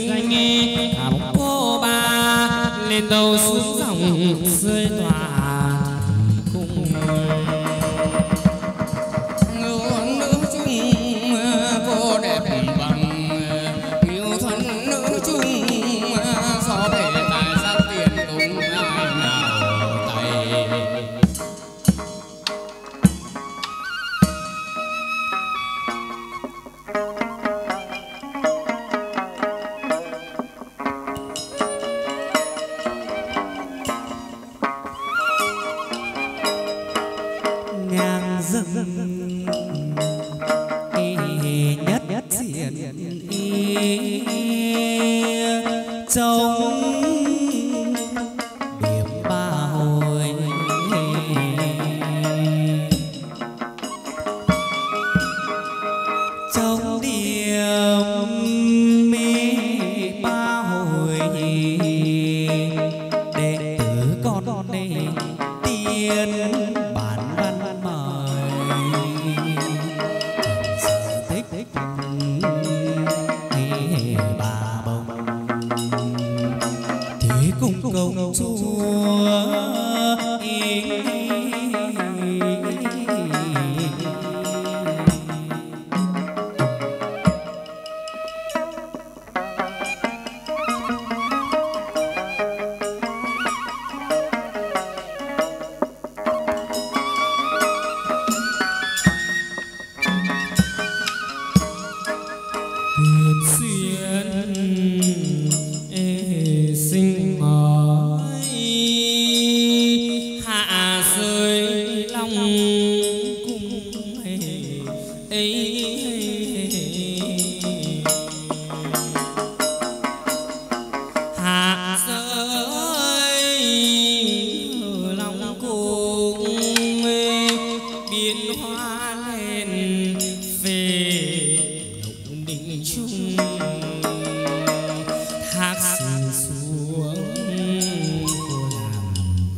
danh cả một cô ba lên đầu xuống dòng rơi tỏa cùng ngưỡng nữ chung cô đẹp bằng yêu thân nữ chung gió về tài sát tiền cũng ai nào tay. ngang dâng nhất nhất diện trông điểm ba hồi trong điểm mi ba hồi đệ tử con đây tiên bản văn mời sự thích bà bồng thế cùng công chúa xuyên sinh mỏi hạ rơi long cung hạ rơi long cung biến hóa lên về đình chung thác sinh xuống cô làm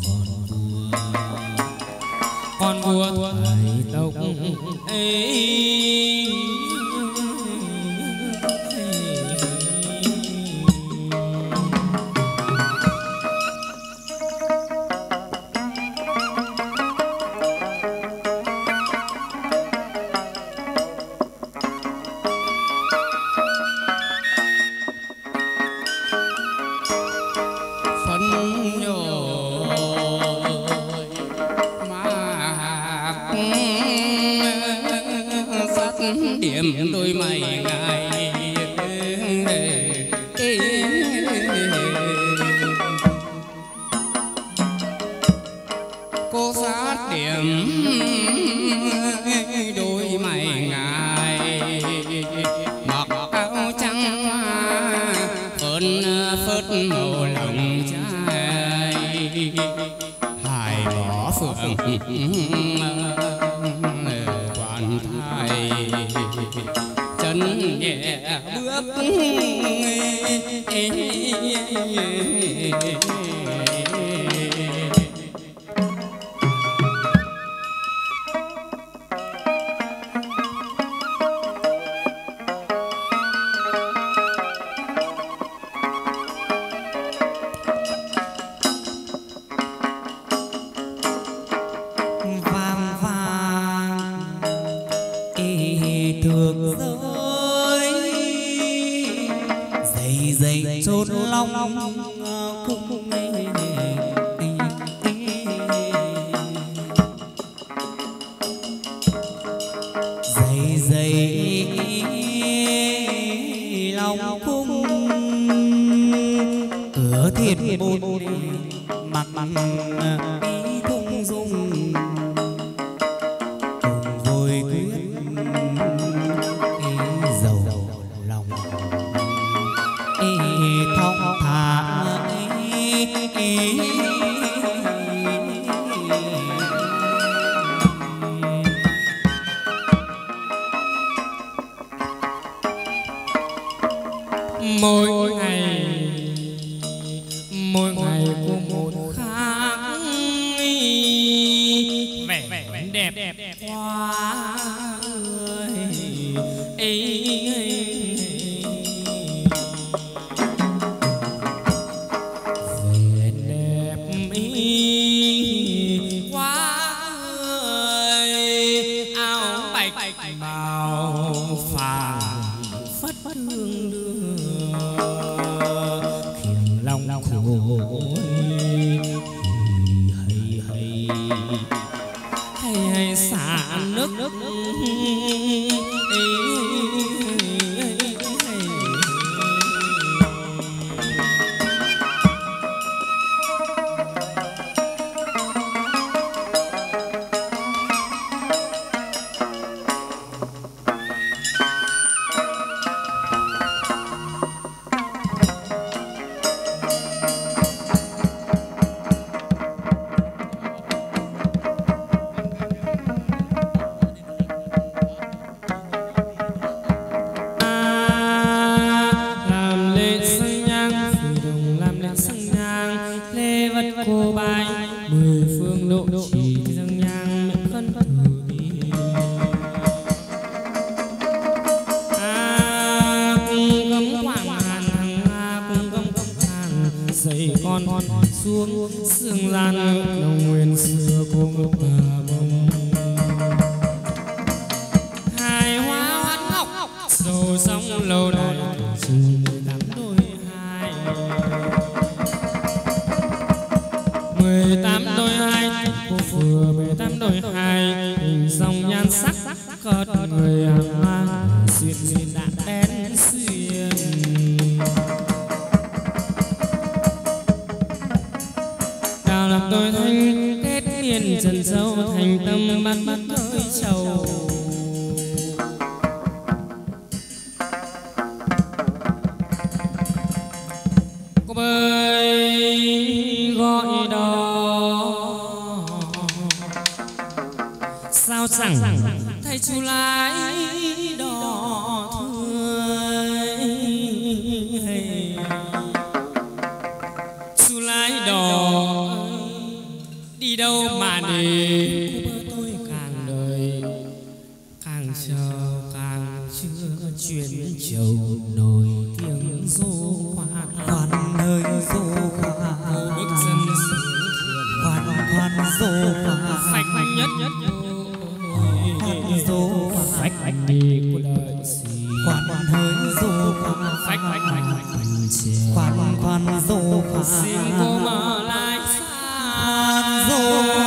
con vua thời tộc ấy. Phấn nhồi mà phát điểm đôi mày ngài cô phát điểm đôi mày ngài mặc áo trắng phơn phớt màu lòng trai hài bỏ phượng quan thai chân nhẹ bước vàng vàng thường rơi dày dày chôn long cung dày dày long cung cửa thiên môn mặc ý thung dung cùng vui quyết giàu lòng thong thả mỗi ngày của một khác vẻ đẹp quá ơi dậy con xuống sương lan đồng nguyên xưa cung bà bông hai hoa hoán ngọc dầu sóng lâu đài chừng 18 đôi hai cô vừa 18 đôi hai hình dòng nhan sắc cất người mang xuyên xuyên đạn đen xuyên đào làm đôi thanh kết miên trần sâu thành tâm bắt bắt đôi trầu cô bơi gọi đò sao chẳng thấy chú lái đò thươi chú lái đò đi đâu mà đi tôi càng đời càng chờ càng chưa chuyến chiều nổi tiếng du khoan khoan ơi du khoan bước chân khoan khoan du khoan phách nhất nhất du phách đi của đời khoan hơi du khoan phách khoan khoan du khoan xin cô mở lại khoan du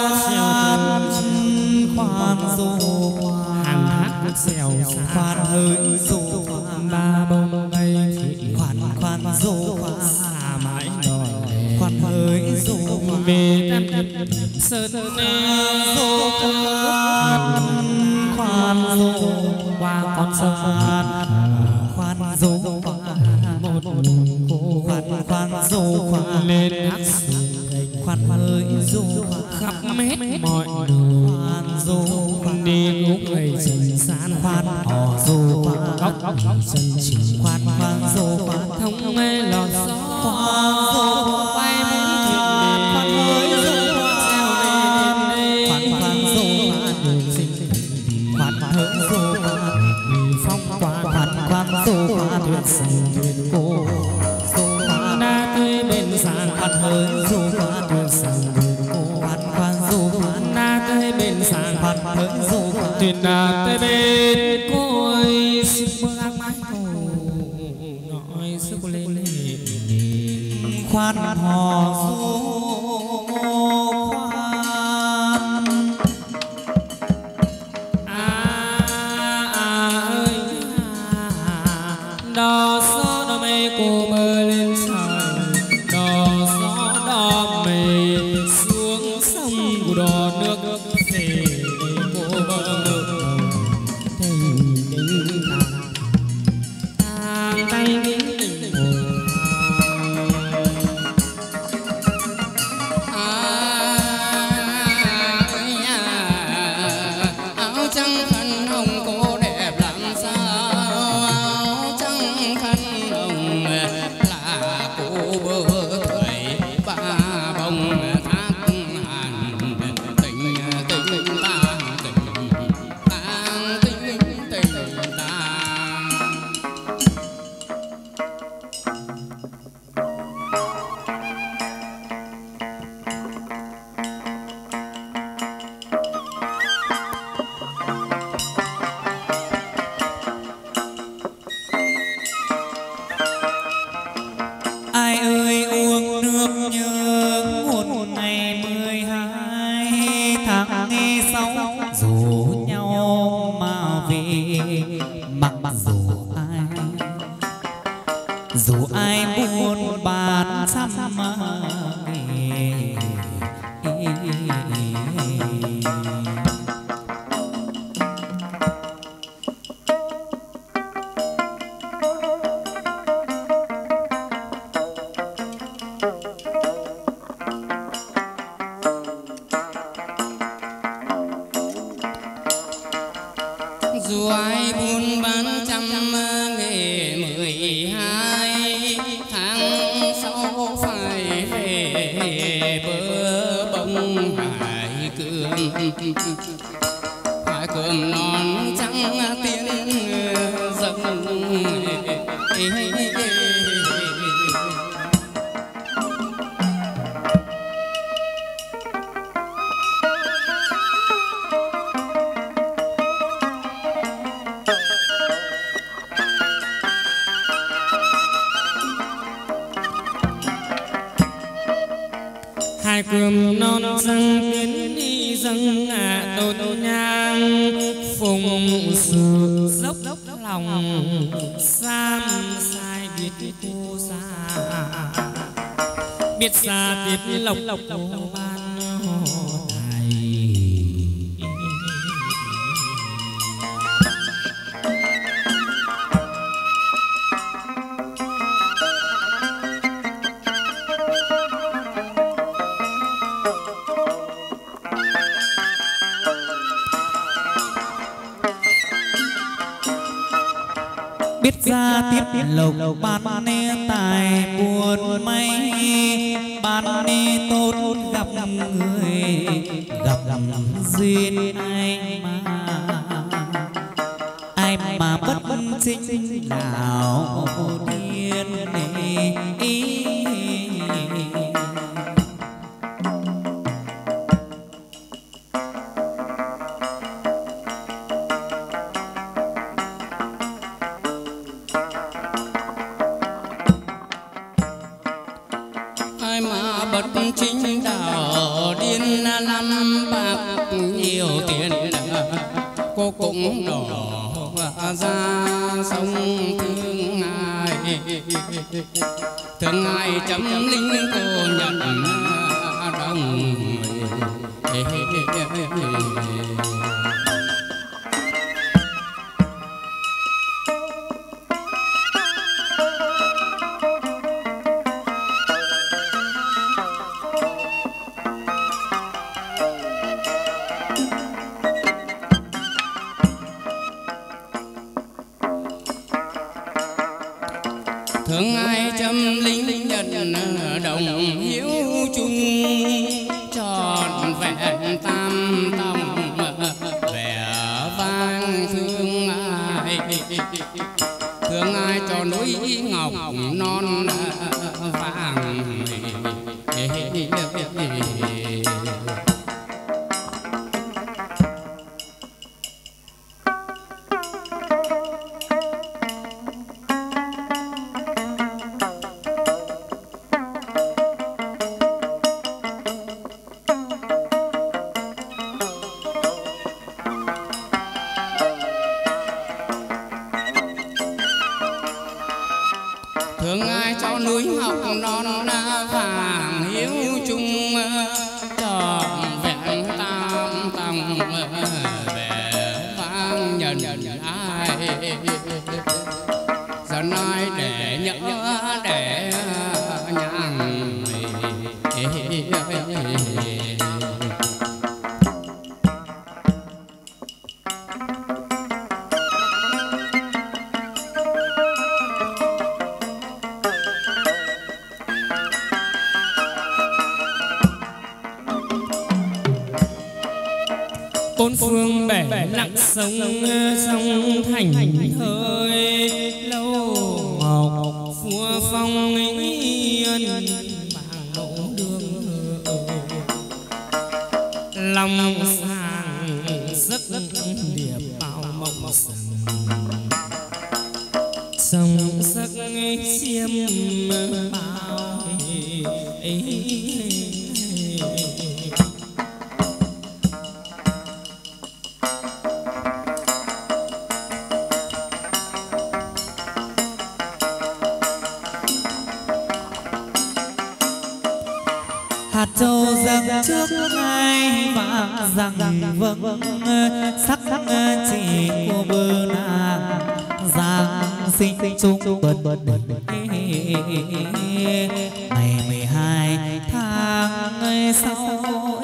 khoan du hàng hát bước xèo khoan hơi du khoan ba bông bay thị khoan khoan du khoan xa mãi đòi khoan hơi du khoan về tam sơn du khoan du qua con sông khoan du khoan một cô khoan du khoan lên hát khoan hơi du khắp hết mọi đường khoan du khoan đi lúc người trần gian khoan hò du khoan góc góc chân chỉ khoan khoan du khoan thông mê lọt gió khoan du bay muốn thuyền khoan hơi du treo lên khoan khoan du khoan khoan hơi du khoan phong qua khoan khoan du khoan tuyệt sông thuyền cô du khoan đã tươi bên sàn khoan hơi du khoan tuyệt sông thuyền cô khoan khoan du khoan đã tươi bên sàn khoan hơi du khoan thuyền đã tươi bên cô ơi xin mưa ác mãi cô nói sức lên khoan hò du khoan ơi đò gió đò mây cô mơ lên trời đò gió đò mây xuống sông của đò nước về cô mơ ngược tình tình tàng tay nghĩ tình áo trắng khăn hồng cô đẹp làm sao áo trắng khăn hồng là cô bơ tuổi ba bông thác hàn tình tình tình tang tình tang tình tình tang ai ơi uống nước nhớ một ngày 12 tháng 6 rủ nhau mà về mặc dù ai buồn bàn xăm nghề dù ai buôn bán trăm nghề 12 tháng 6 phải về bờ bông hải cương non trắng tiếng dâng hai cườm non răng tiến đi dâng tôn nhang phùng sự dốc lòng sam sai biết cô xa biết xa tiếp lộc cô ban thầy. biết ra tiếp lộc ban nê tài buồn may ban nê tốt gặp người gặp duyên ai mà bất chính nào điên ai mà bất chính đạo điên lắm bạc nhiều tiền cô cũng đổ ra sông thương ai chấm linh cô nhận đồng. Thương ai châm linh nhận đồng hiếu chung tròn vẹn tam tòng vẻ vang thương ai cho núi ngọc non vàng. Thương ai cho núi ngọc non vàng hiếu chung trọn vẹn tam tòng vẻ vang nhận ai dân ai để nhớ để nhang. Bốn phương bể lặng sông sông thành hơi lâu mộc phua phong yên bảng lộ đường lòng sàng giấc điệp bao mộng sông giấc xiêm bao hạt châu dâng trước hai và rằng vâng sắc chỉ của bơ nàng giang sinh chung tuần ngày 12 tháng sau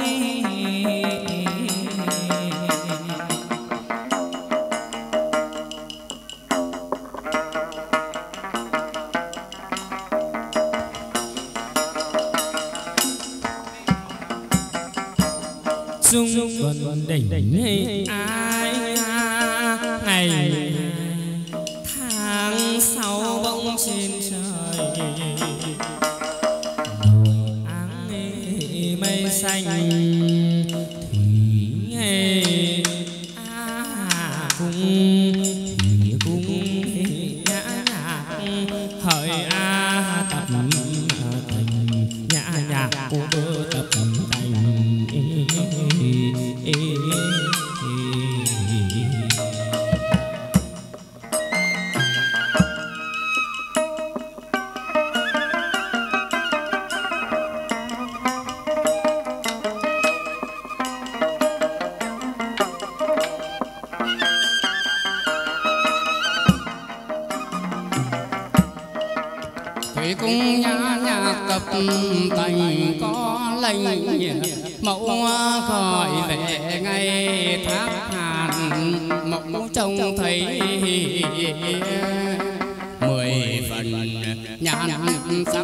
chung tuần đỉnh ai ngày tháng sau bỗng trên trời áng mây xanh thì cung nhã hỡi tập thành nhã nhạc của bơ tập thủy cung nhã nhạc tập thành có lệnh mẫu khỏi về ngày thác hàn mẫu trông thấy 10 phần nhàn sắc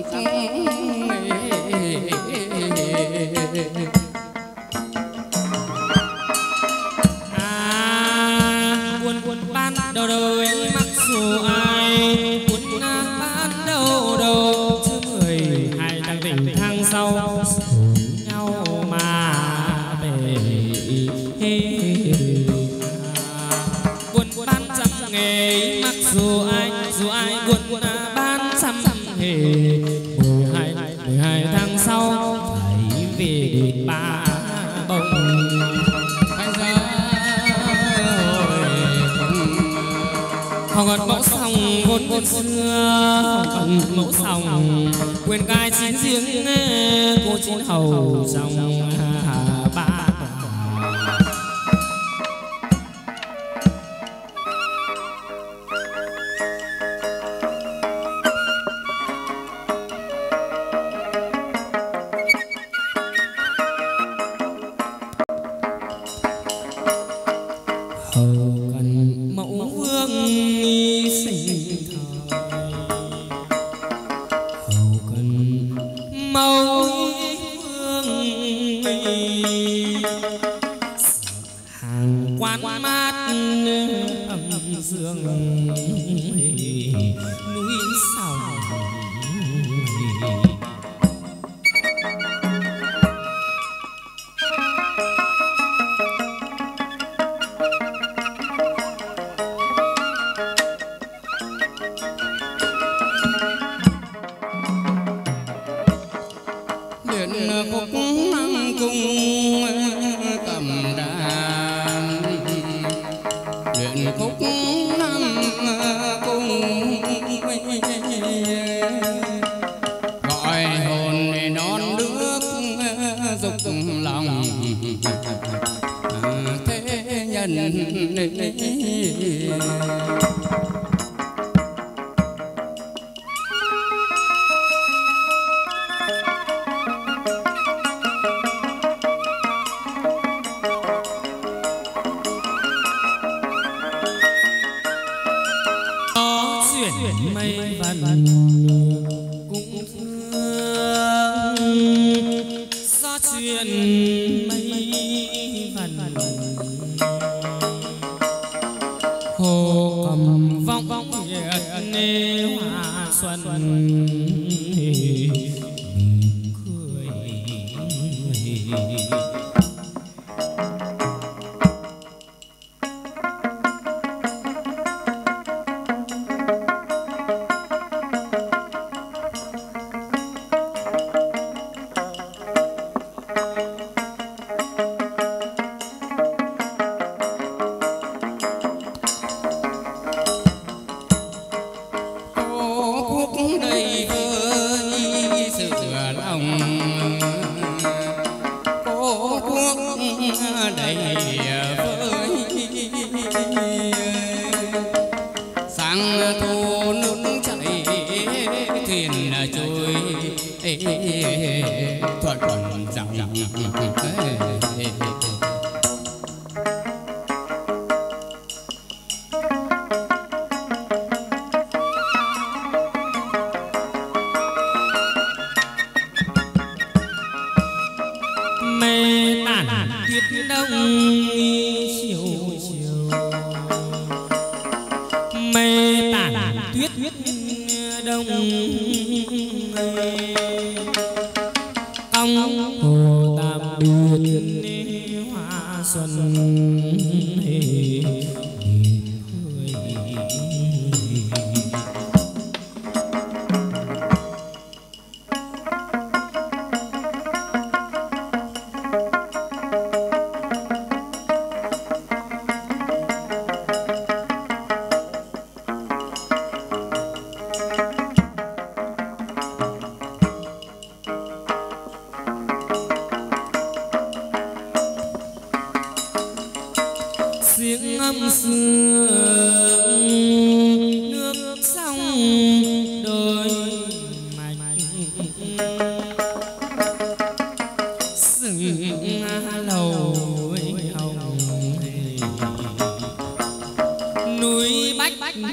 buồn ban đầu đời mặc dù ai buồn ban đầu đầu chứ 12 tháng tình tháng sau nhau mà về buồn ban trăm nghề mặc dù ai buồn ban trăm nghề 12 tháng sau phải về đền Ba Bông. Hồng còn mẫu sòng vốn xưa còn mẫu sòng quyền gai chín riêng cô chín hầu dòng ba rừng lầu hồng núi bách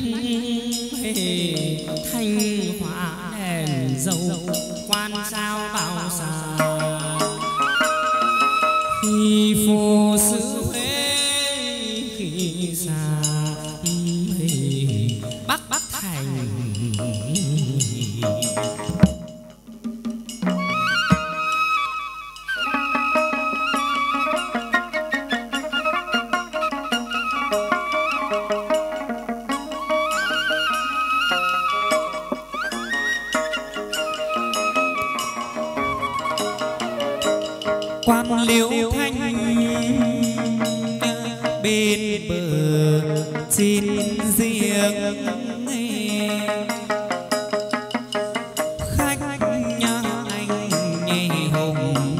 thanh hóa đèn dầu quan sao bao xa khi phù sứ huế khi xa bắc thành quan liễu thanh bên bờ chín riêng khách nhà anh hồng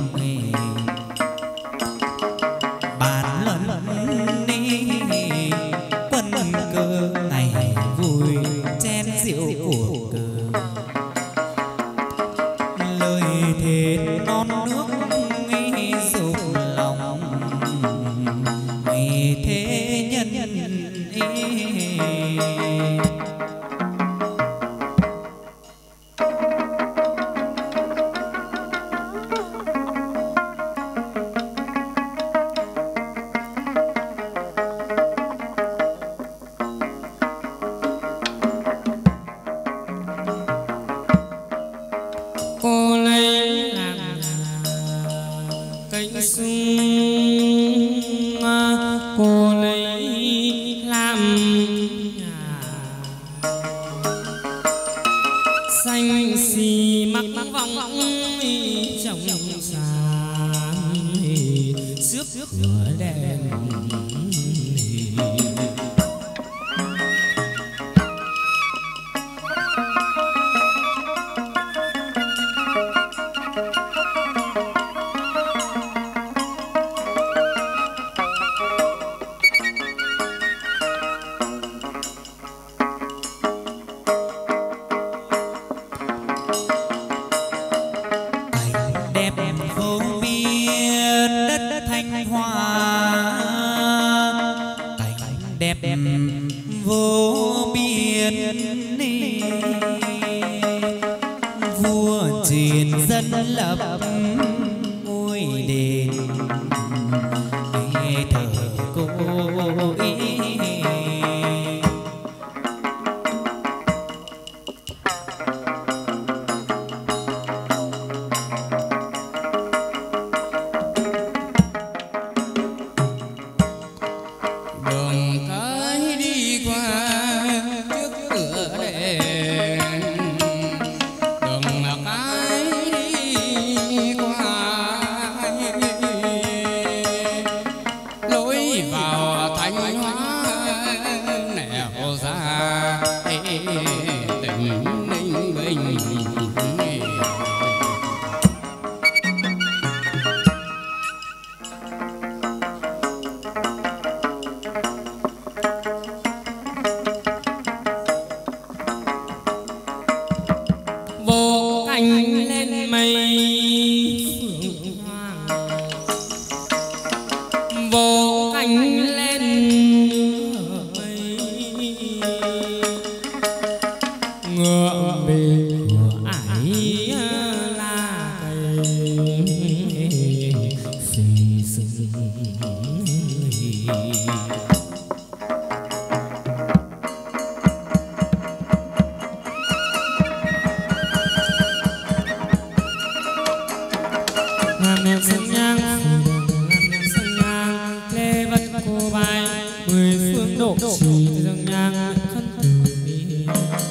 bàn lần đi quân cơ ngày vui chén rượu của cờ lời thề non nước dục lòng thế nhân cô lấy làm cánh sung cô lấy làm nhà xanh xì mắc vòng trong sáng trước cửa đèn vô biên vua truyền dân lập ngôi đền thờ cô vô cánh lên mây phượng hoàng vô cánh lên mây ngựa bề của ải là cây phì sừng em sông nhang sông nhang lê vật cô bài mười phương độ trì sông nhang khấn từ bi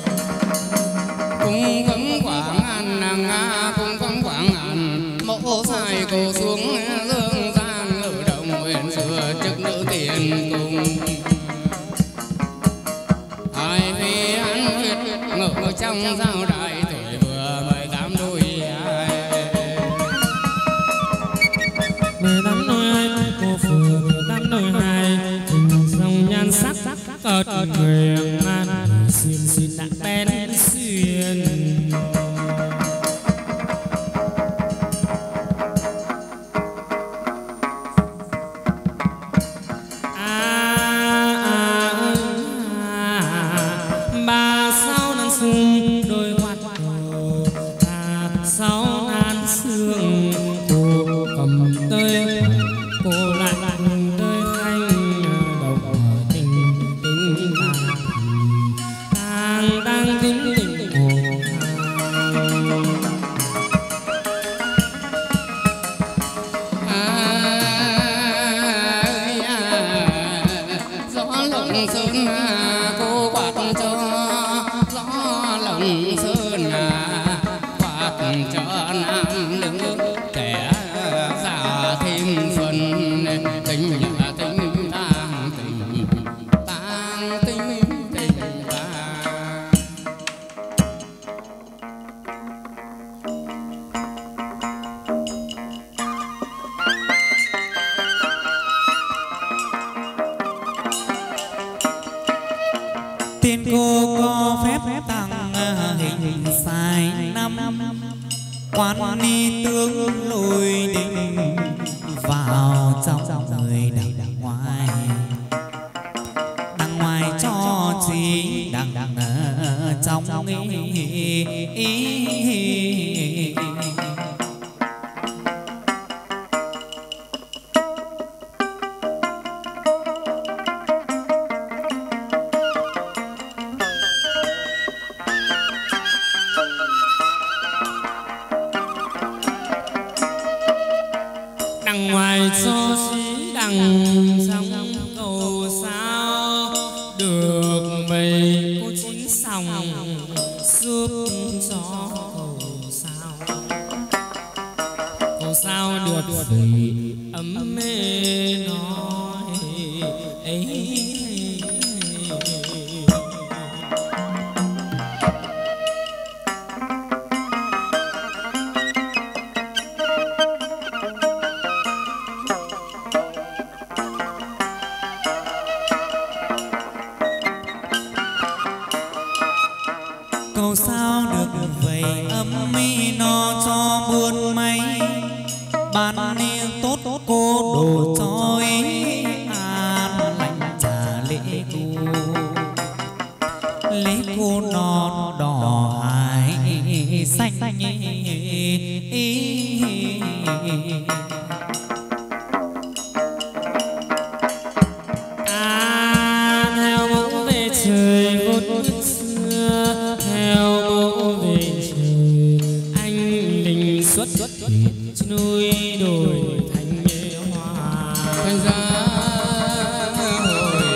cung cấm quảng an nàng nga cung cấm quảng an mẫu sai cô xuống dương gian ngự động huyền xưa chức nữ tiền cung hai phi ăn huyết ngự trong giao đại tuổi vừa 18 đôi cô phượng 18 đôi hai dòng nhan sắc cợt người man xin xin đã bén xuyên sáu nan sương cô cầm tơi cô lại tơi thanh độc tình tình tang tang tình tình hồ gió lộng sơn cô quạt cho gió lộng sơn quạt cho nam nữ trẻ già thêm phần tình nhà tình tang tình tang tình tình tang. tiên cô có phép tăng hình sai năm quan ni tướng lùi đình vào trong người đằng ngoài cho gì đằng trong ý. đằng ngoài cho xí đằng trong cầu sao được mây cô chín sòng giúp cho cầu sao được gì ấm mê nói ấy. Cầu sao được vậy ấm mi no cho buôn may ban niên tốt cô đồ cho ý an lạnh trà lễ cô non đỏ hải xanh theo mẫu về trời vốn xưa theo mẫu về trời anh linh xuất hiện núi đồi thành nghệ hoa Thành ra hồi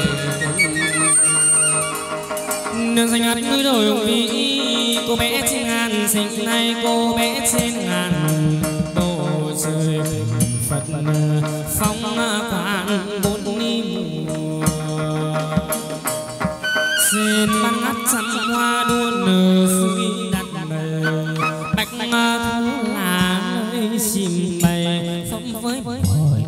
nương xanh ngát núi đồi hùng vĩ cô bé trên ngàn sinh nay cô bé trên ngàn bầu trời Phật phong quán bốn mùa xin ban ngắt trăm hoa đua nở suy đặt bờ bạch thu là nơi chìm bày phóng với hỏi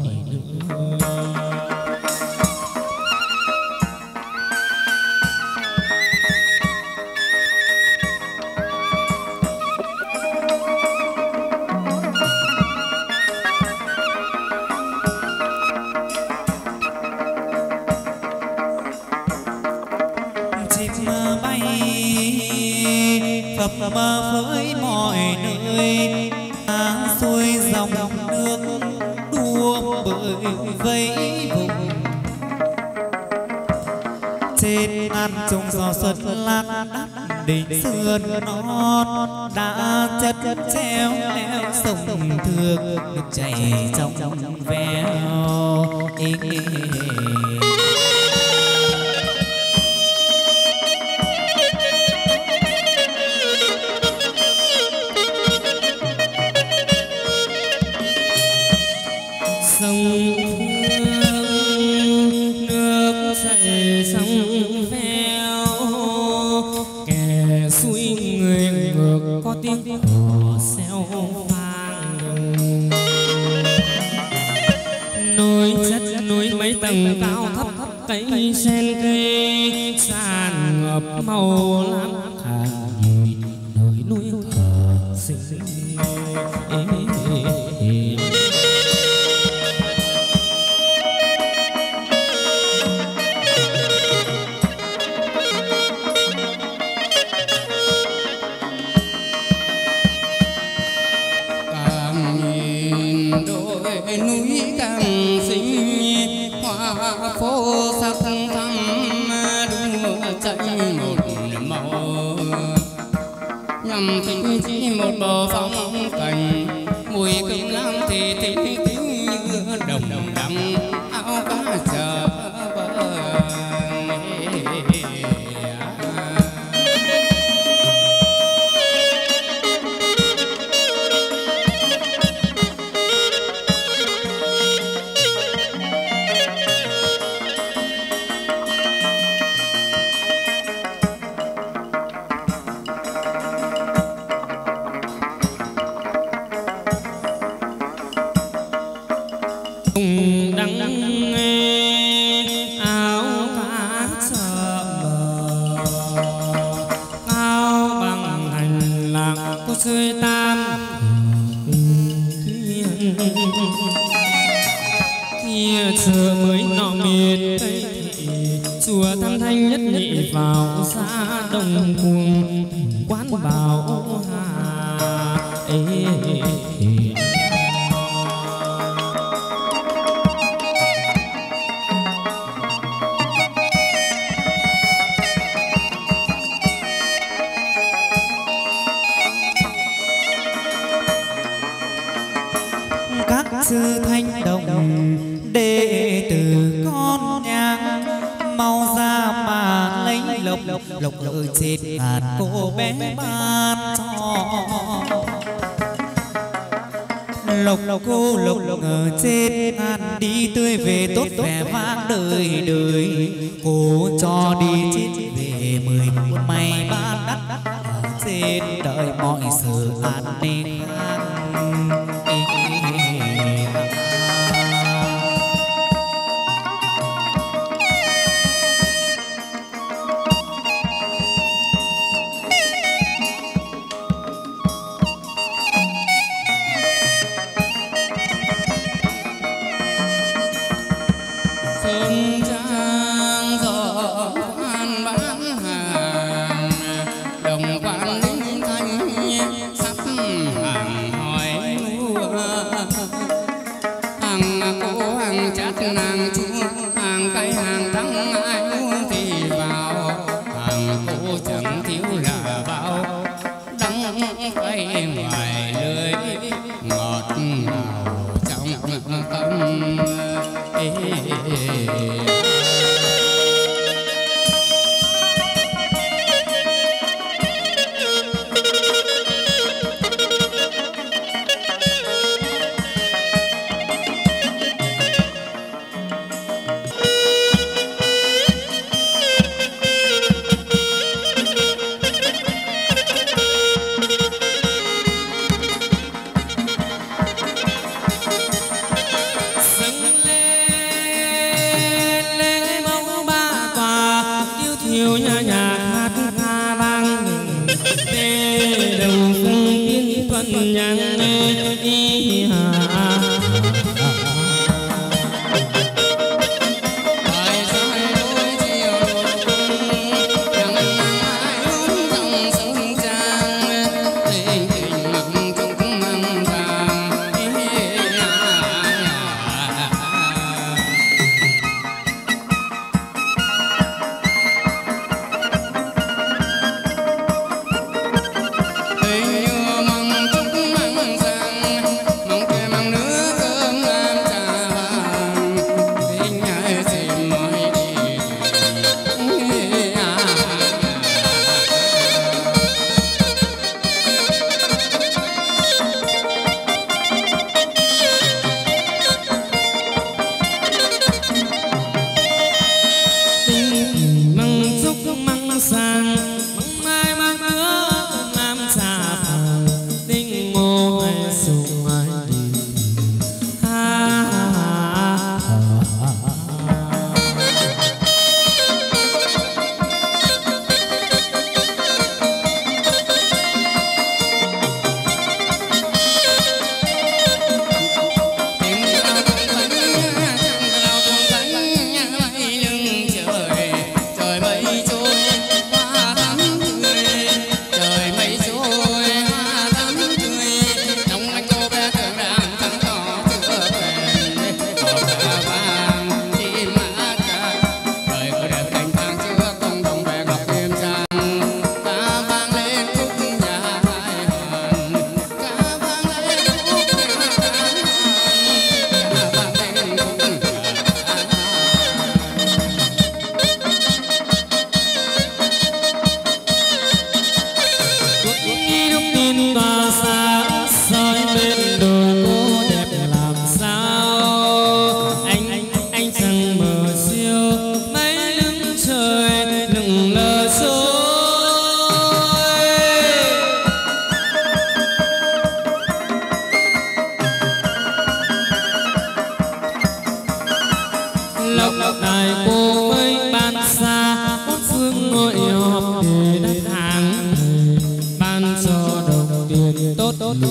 phập mơ với mọi nơi xuôi dòng nước đua bơi vẫy vùng trên ngàn trùng gió xuân lạc đắt đỉnh sườn non đã chất treo leo sông thương nước chảy trong veo sông Hương nước chảy sông veo kẻ xuôi người ngược có tiếng hò reo vang núi chất núi mấy tầng cao thấp cây sen cây tràn ngập màu lam hà nơi núi thờ sinh núi càng xinh hoa phố sắc thắm đua chạy một màu nhằm tình chỉ một bờ phong cảnh mùi cơm lam thì tiếng tiếng như đồng đắm áo cá chờ bờ. đắng áo cá chợ bờ cao bằng hành lạc có rơi tan kia chờ mới nọ miền tây chùa Tam Thanh nhất nhị vào xã Đông Cuồng quán bảo hà các sư thanh đồng đệ tử con nhang mau ra mà lấy lộc ở trên bàn cô bé ban cho lộc cô lộc ở trên bàn đi tươi về tốt vẻ vang đời đời cô cho đi trên về 10 may ban đắt ở trên đợi mọi sự an ninh sơn trang gió quan bán hàng đồng quan linh thanh sắp hàng hỏi mua hàng cô hàng chát nàng chua hàng cây hàng trắng ai mua thì vào hàng cô chẳng thiếu là bao đắng cay ngoài lưới ngọt ngào trong tâm yêu nhà nhạc hát ca vang tê đầu phương tiên thuận nhang y hà mong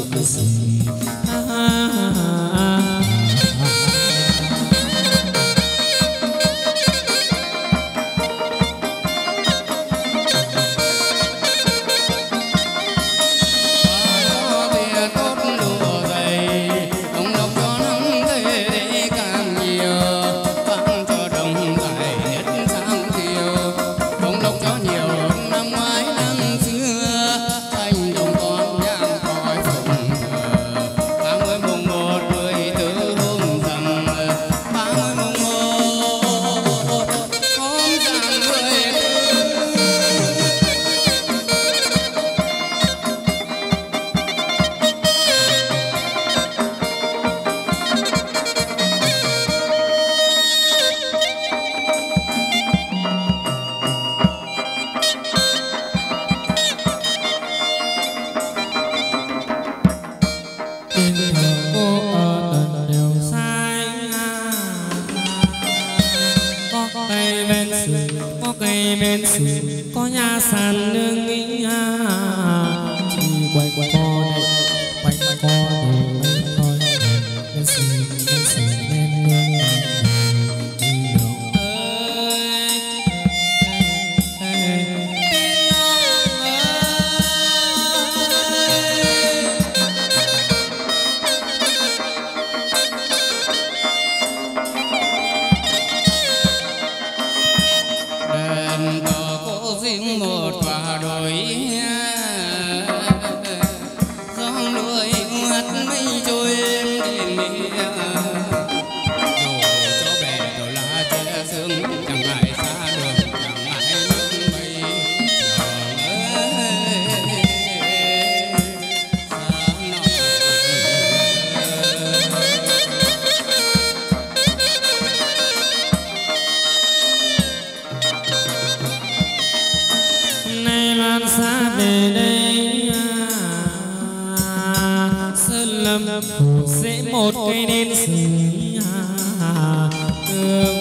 Sẽ một cây nến xinh